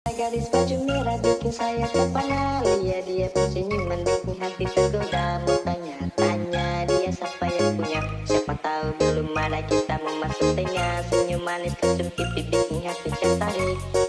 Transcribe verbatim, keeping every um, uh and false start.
Gadis baju merah bikin saya terpana. Lihat dia bersenyuman bikin hati tergoda. Mau tanya-tanya dia siapa yang punya. Siapa tahu belum ada kita mau masuk tengah. Senyum manis kecil pipi bikin hati tertarik.